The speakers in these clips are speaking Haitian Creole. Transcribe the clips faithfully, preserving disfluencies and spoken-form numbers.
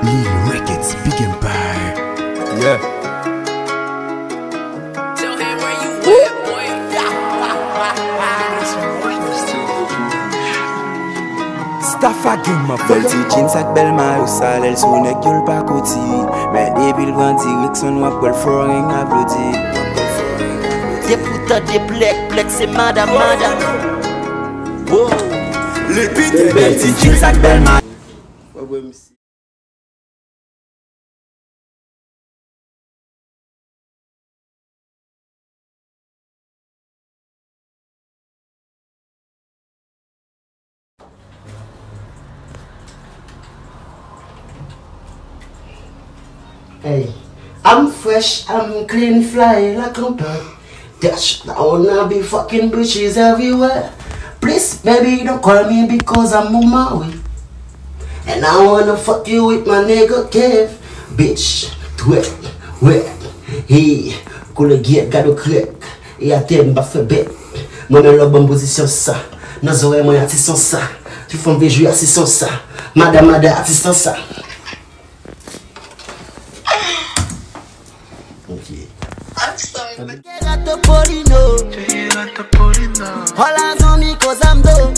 Lee Records, Big Empire. Yeah. Tell him where you at, boy. Staffa gang ma Bel ti jeans ak bel marousa, lèl sou nek yol pa koti. Men debil grandi, Rickson wap bel foring aplodi. Des putas, des blek, blek c'est MADA MADA. Wow. Le pite, bel ti jeans ak bel marousa. Hey, I'm fresh, I'm clean, fly like a bird. Dash, I wanna be fucking bitches everywhere. Please, baby, don't call me because I'm on my way. And I wanna fuck you with my nigga Kev. Bitch, twit, wet, hey, coule guette, gado crack. Et à terme, bah fait bête. Moi, dans la bonne position, ça. Nos oreilles, moi, assistant ça. Tu fais un jouer assistant ça. MADA MADA, assistant ça. Okay. I'm sorry, but Got the Polino. All eyes on me cause I'm dope.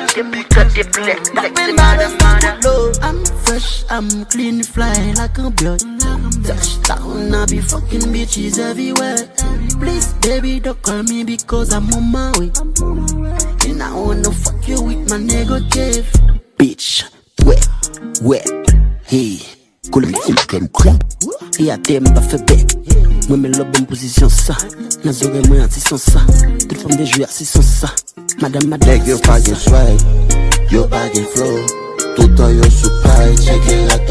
I'm fresh, I'm clean, fly like a bird. Touchdown, I be fucking bitches everywhere. Please, baby, don't call me because I'm on my way. And I wanna fuck you with my nigga Kev. Bitch, wet, wet, hey. Cool, comme clap. Et à thème, pas fait bête. Moi, mais la bonne position, ça. Nos oreilles, moi, assis sans ça. Toute femme des jouets, assis sans ça. MADA MADA. Like your fucking swag, your fucking flow. Tout en yo sous paille, check it out.